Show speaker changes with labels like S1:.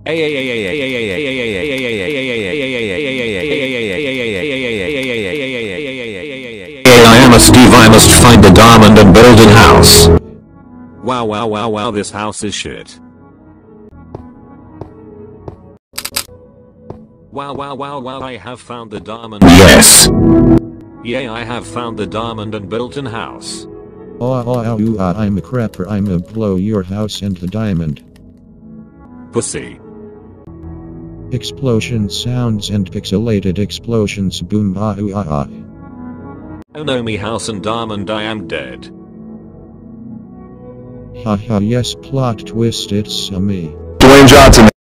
S1: I am a Steve. I must find the diamond and build a house.
S2: Wow, this house is shit. Wow, I have found the diamond.
S1: Yes.
S2: Yay, I have found the diamond and built an house.
S3: I'm a crapper. I'm a blow your house and the diamond.
S2: Pussy.
S3: Explosion sounds and pixelated explosions. Boom ah.
S2: Oh no, me house and diamond, I am dead.
S3: Haha, yes, plot twist, it's me.
S1: Dwayne Johnson.